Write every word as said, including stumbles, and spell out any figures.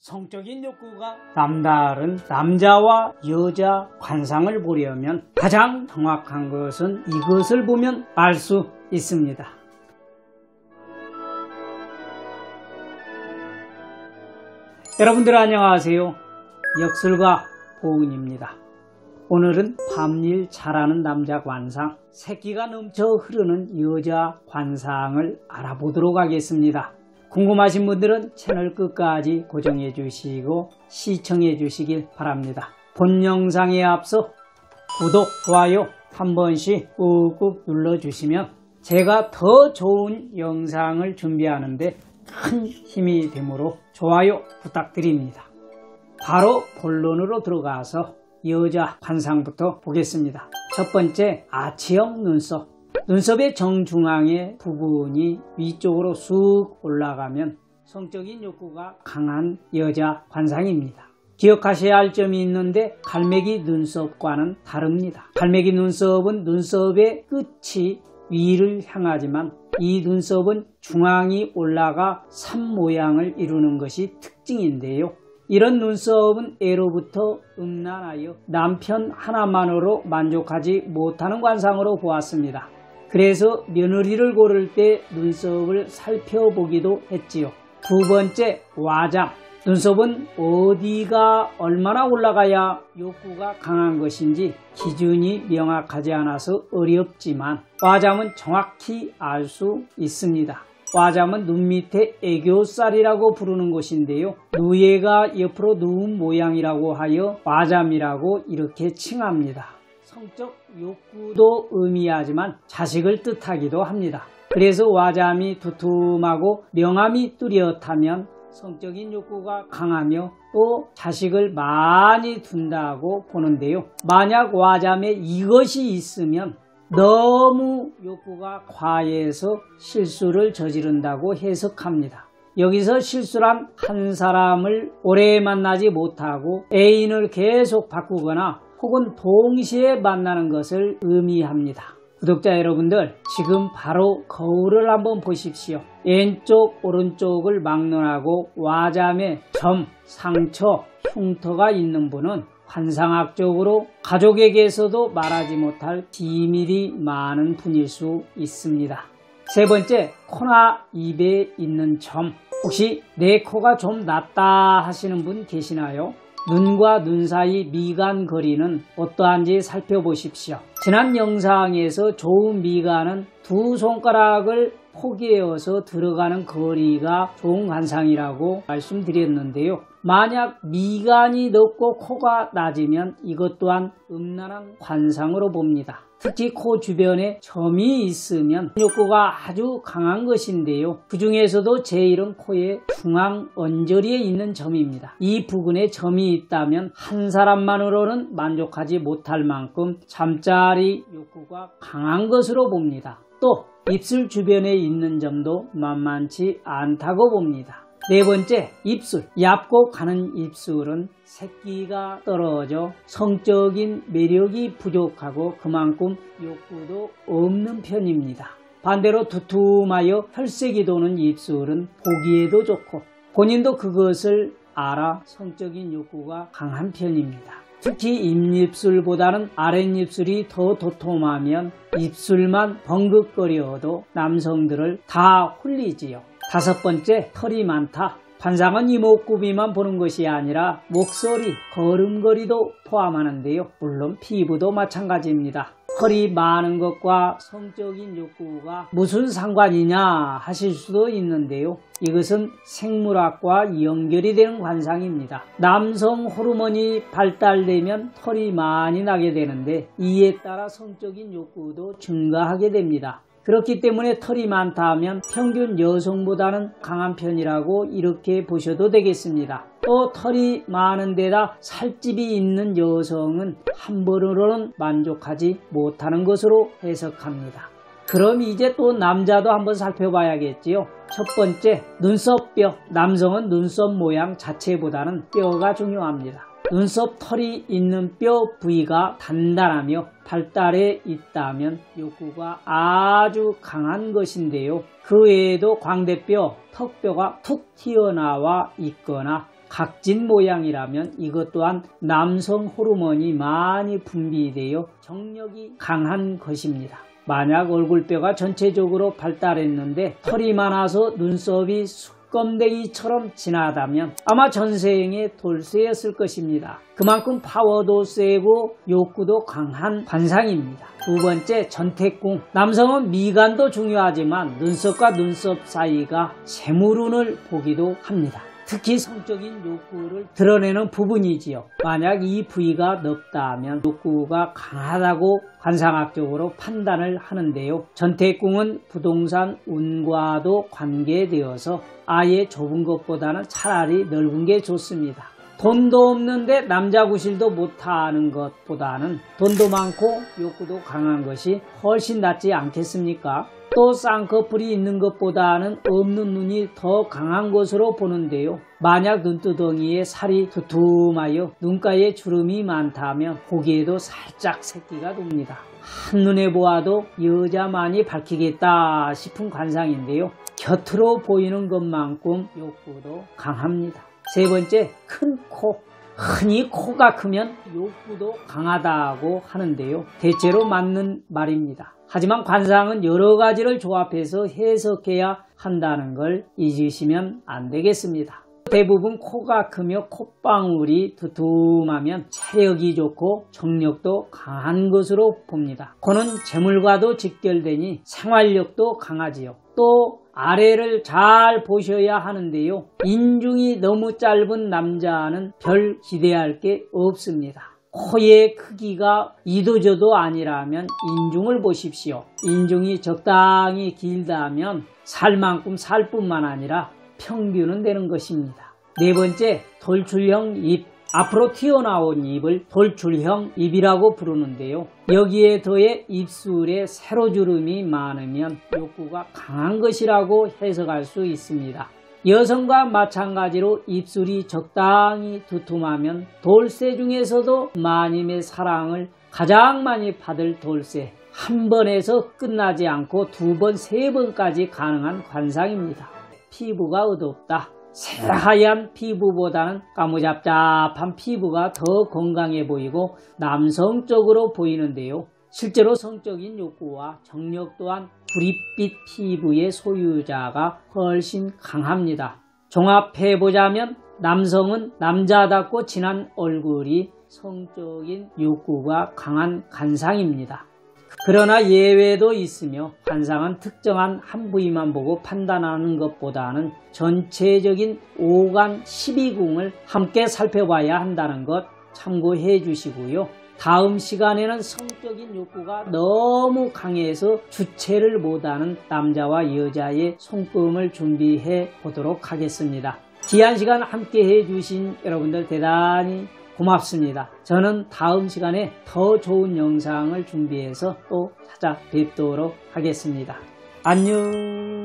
성적인 욕구가 남다른 남자와 여자 관상을 보려면 가장 정확한 것은 이것을 보면 알 수 있습니다. 여러분들 안녕하세요. 역술가 보은입니다. 오늘은 밤일 잘하는 남자 관상, 새끼가 넘쳐 흐르는 여자 관상을 알아보도록 하겠습니다. 궁금하신 분들은 채널 끝까지 고정해 주시고 시청해 주시길 바랍니다. 본 영상에 앞서 구독, 좋아요 한 번씩 꾹꾹 눌러주시면 제가 더 좋은 영상을 준비하는데 큰 힘이 되므로 좋아요 부탁드립니다. 바로 본론으로 들어가서 여자 관상부터 보겠습니다. 첫 번째, 아치형 눈썹. 눈썹의 정중앙의 부분이 위쪽으로 쑥 올라가면 성적인 욕구가 강한 여자 관상입니다. 기억하셔야 할 점이 있는데 갈매기 눈썹과는 다릅니다. 갈매기 눈썹은 눈썹의 끝이 위를 향하지만 이 눈썹은 중앙이 올라가 산 모양을 이루는 것이 특징인데요. 이런 눈썹은 애로부터 음란하여 남편 하나만으로 만족하지 못하는 관상으로 보았습니다. 그래서 며느리를 고를 때 눈썹을 살펴보기도 했지요. 두 번째, 와잠. 눈썹은 어디가 얼마나 올라가야 욕구가 강한 것인지 기준이 명확하지 않아서 어렵지만 와잠은 정확히 알 수 있습니다. 와잠은 눈 밑에 애교살이라고 부르는 곳인데요. 누에가 옆으로 누운 모양이라고 하여 와잠이라고 이렇게 칭합니다. 성적 욕구도 의미하지만 자식을 뜻하기도 합니다. 그래서 와잠이 두툼하고 명암이 뚜렷하면 성적인 욕구가 강하며 또 자식을 많이 둔다고 보는데요. 만약 와잠에 이것이 있으면 너무 욕구가 과해서 실수를 저지른다고 해석합니다. 여기서 실수란 한 사람을 오래 만나지 못하고 애인을 계속 바꾸거나 혹은 동시에 만나는 것을 의미합니다. 구독자 여러분들, 지금 바로 거울을 한번 보십시오. 왼쪽 오른쪽을 막론하고 와잠에 점, 상처, 흉터가 있는 분은 관상학적으로 가족에게서도 말하지 못할 비밀이 많은 분일 수 있습니다. 세 번째, 코나 입에 있는 점. 혹시 내 코가 좀 낮다 하시는 분 계시나요? 눈과 눈 사이 미간 거리는 어떠한지 살펴보십시오. 지난 영상에서 좋은 미간은 두 손가락을 포개어서 들어가는 거리가 좋은 관상이라고 말씀드렸는데요. 만약 미간이 높고 코가 낮으면 이것 또한 음란한 관상으로 봅니다. 특히 코 주변에 점이 있으면 욕구가 아주 강한 것인데요. 그 중에서도 제일은 코의 중앙 언저리에 있는 점입니다. 이 부분에 점이 있다면 한 사람만으로는 만족하지 못할 만큼 잠자리 욕구가 강한 것으로 봅니다. 또 입술 주변에 있는 점도 만만치 않다고 봅니다. 네 번째, 입술. 얇고 가는 입술은 새끼가 떨어져 성적인 매력이 부족하고 그만큼 욕구도 없는 편입니다. 반대로 두툼하여 혈색이 도는 입술은 보기에도 좋고 본인도 그것을 알아 성적인 욕구가 강한 편입니다. 특히 입입술보다는 아랫입술이 더 도톰하면 입술만 벙긋거려도 남성들을 다 홀리지요. 다섯 번째, 털이 많다. 관상은 이목구비만 보는 것이 아니라 목소리, 걸음걸이도 포함하는데요. 물론 피부도 마찬가지입니다. 털이 많은 것과 성적인 욕구가 무슨 상관이냐 하실 수도 있는데요. 이것은 생물학과 연결이 되는 관상입니다. 남성 호르몬이 발달되면 털이 많이 나게 되는데 이에 따라 성적인 욕구도 증가하게 됩니다. 그렇기 때문에 털이 많다 하면 평균 여성보다는 강한 편이라고 이렇게 보셔도 되겠습니다. 또 털이 많은 데다 살집이 있는 여성은 한 번으로는 만족하지 못하는 것으로 해석합니다. 그럼 이제 또 남자도 한번 살펴봐야겠지요. 첫 번째, 눈썹뼈. 남성은 눈썹 모양 자체보다는 뼈가 중요합니다. 눈썹 털이 있는 뼈 부위가 단단하며 발달해 있다면 욕구가 아주 강한 것인데요. 그 외에도 광대뼈, 턱뼈가 툭 튀어나와 있거나 각진 모양이라면 이것 또한 남성 호르몬이 많이 분비되어 정력이 강한 것입니다. 만약 얼굴뼈가 전체적으로 발달했는데 털이 많아서 눈썹이 껌댕이처럼 진하다면 아마 전생에 돌쇠였을 것입니다. 그만큼 파워도 세고 욕구도 강한 관상입니다. 두 번째, 전태궁. 남성은 미간도 중요하지만 눈썹과 눈썹 사이가 재물운을 보기도 합니다. 특히 성적인 욕구를 드러내는 부분이지요. 만약 이 부위가 넓다면 욕구가 강하다고 관상학적으로 판단을 하는데요. 전태궁은 부동산 운과도 관계되어서 아예 좁은 것보다는 차라리 넓은 게 좋습니다. 돈도 없는데 남자 구실도 못하는 것보다는 돈도 많고 욕구도 강한 것이 훨씬 낫지 않겠습니까? 또 쌍꺼풀이 있는 것보다는 없는 눈이 더 강한 것으로 보는데요. 만약 눈두덩이에 살이 두툼하여 눈가에 주름이 많다면 보기에도 살짝 새끼가 돕니다. 한눈에 보아도 여자만이 밝히겠다 싶은 관상인데요. 곁으로 보이는 것만큼 욕구도 강합니다. 세 번째, 큰 코. 흔히 코가 크면 욕구도 강하다고 하는데요. 대체로 맞는 말입니다. 하지만 관상은 여러 가지를 조합해서 해석해야 한다는 걸 잊으시면 안 되겠습니다. 대부분 코가 크며 콧방울이 두툼하면 체력이 좋고 정력도 강한 것으로 봅니다. 코는 재물과도 직결되니 생활력도 강하지요. 또 아래를 잘 보셔야 하는데요. 인중이 너무 짧은 남자는 별 기대할 게 없습니다. 코의 크기가 이도저도 아니라면 인중을 보십시오. 인중이 적당히 길다면 살 만큼 살 뿐만 아니라 평균은 되는 것입니다. 네 번째, 돌출형 입. 앞으로 튀어나온 입을 돌출형 입이라고 부르는데요. 여기에 더해 입술에 세로주름이 많으면 욕구가 강한 것이라고 해석할 수 있습니다. 여성과 마찬가지로 입술이 적당히 두툼하면 돌쇠 중에서도 마님의 사랑을 가장 많이 받을 돌쇠, 한 번에서 끝나지 않고 두 번, 세 번까지 가능한 관상입니다. 피부가 어둡다. 새하얀 피부보다는 까무잡잡한 피부가 더 건강해 보이고 남성적으로 보이는데요. 실제로 성적인 욕구와 정력 또한 구릿빛 피부의 소유자가 훨씬 강합니다. 종합해보자면 남성은 남자답고 진한 얼굴이 성적인 욕구가 강한 관상입니다. 그러나 예외도 있으며 관상은 특정한 한 부위만 보고 판단하는 것보다는 전체적인 오간 십이 궁을 함께 살펴봐야 한다는 것 참고해 주시고요. 다음 시간에는 성적인 욕구가 너무 강해서 주체를 못하는 남자와 여자의 손금을 준비해 보도록 하겠습니다. 귀한 시간 함께 해주신 여러분들 대단히 고맙습니다. 저는 다음 시간에 더 좋은 영상을 준비해서 또 찾아뵙도록 하겠습니다. 안녕.